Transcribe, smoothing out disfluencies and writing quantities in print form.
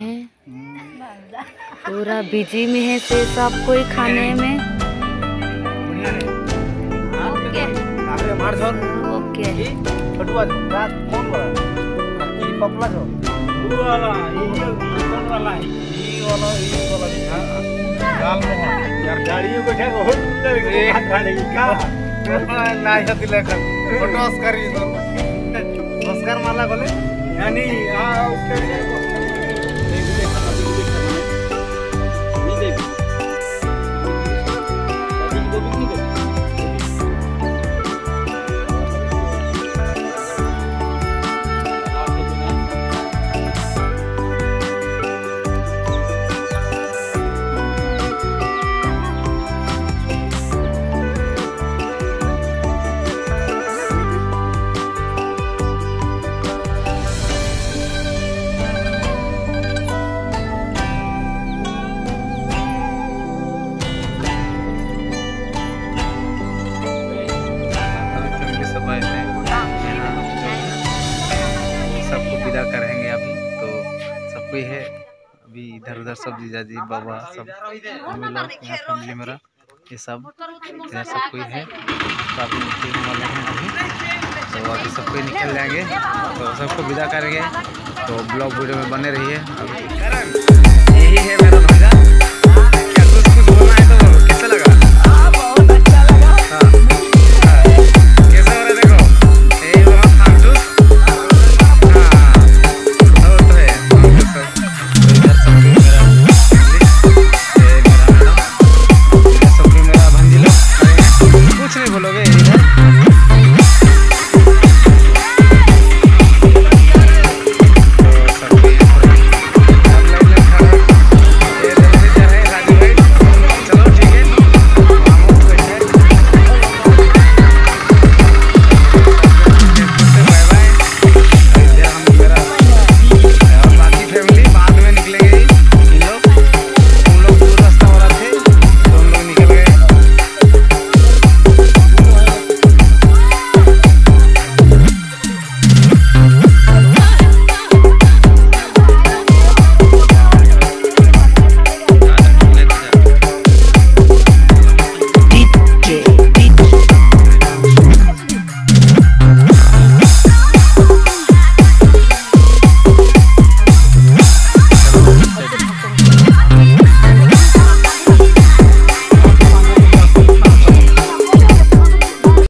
पूरा बिजी में है से सब कोई खाने में। ओके ओके छोटुआ रात कौन वाला की पपला जो वो वाला ये कौन वाला है ये वाला दाल मोहन यार गाड़ियों को क्या बहुत गाड़ी का ना है लेकर फोटो ऑस्कर ये तो ऑस्कर माला बोले यानी उसके करेंगे अभी तो सब कोई है अभी इधर उधर सब जीजाजी बाबा सब हम लोग यहाँ फैमिली मेरा ये सब इधर सब कोई है तो अभी निकलने वाले हैं अभी तो अभी सब कोई निकल जाएंगे तो सबको विदा करेंगे तो ब्लॉग वीडियो में बने रहिए। यही है मेरा